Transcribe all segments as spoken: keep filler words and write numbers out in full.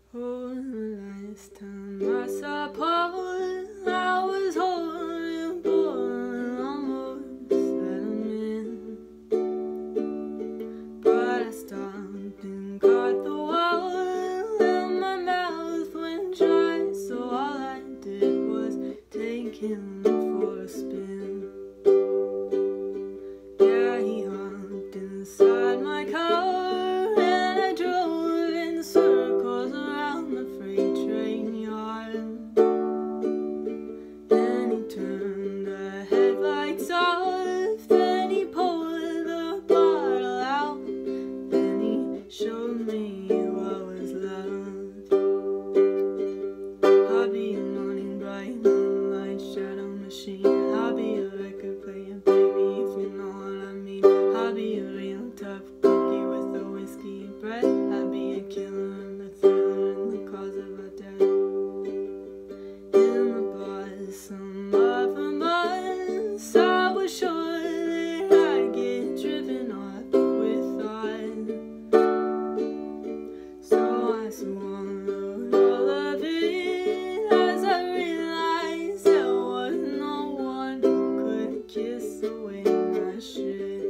Oh, the last time I saw Paul, I was horrible and almost let him in. But I stopped and caught the wall, and my mouth went dry, so all I did was take him for a spin. Yeah, he hopped inside my car, and I drove in circles around the freight train yard. Then he turned the headlights off, then he pulled the bottle out, then he showed me what was left. I'll be a morning bright moonlight shadow machine. I'll be a record playing baby, if you know what I mean. I'll be a real tough cookie with the whiskey and bread. I'll be a killer and a thriller and the cause of a death. In the blossom of the months, I was sure that I'd get driven off with thought. So I swallowed all of it as I realized there was no one who could kiss away my shit.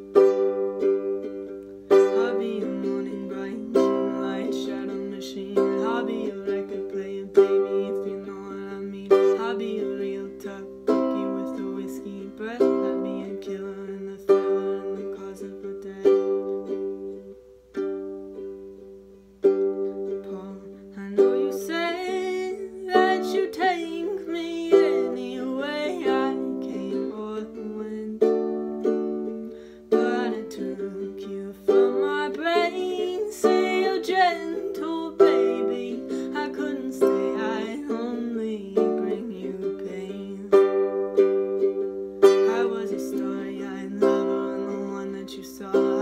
I'll be a morning bright moonlight shadow machine. I'll be a record playing baby, if you know what I mean. I'll be a real tough cookie with the whiskey and breath. I'll be a killer and a thriller and the cause of a death. Paul, I know you say that you take me any way I came or went, but I took you from my brain. Say you're gentle, baby, I couldn't stay, I'd only bring you pain. I was a starry-eyed lover and the one that you saw.